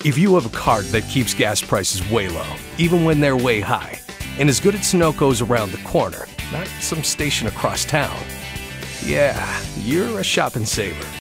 If you have a cart that keeps gas prices way low, even when they're way high, and is good at Sunoco's around the corner, not some station across town, yeah, you're a shopping saver.